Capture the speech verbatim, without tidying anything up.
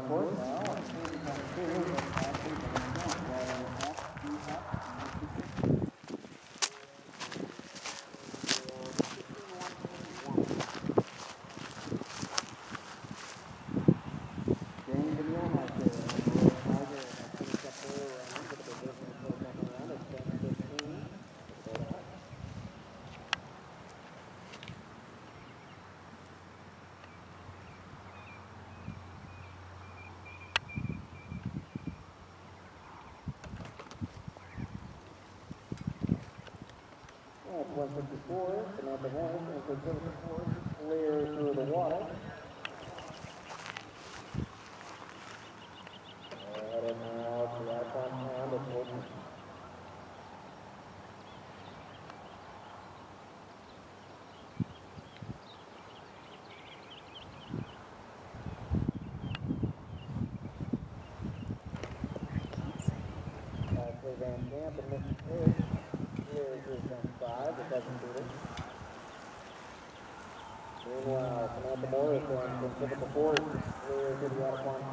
court now. twenty-two, but actually, one fifty-four, Samantha Morris, and for fifty-four, clear through the water. Headed now to the icon pound of fourteen. Ashley Van Camp and Mister Pierce. Clear through zone five, the second shooter. Meanwhile, Samantha Morris and from Typical Ford clear to the out of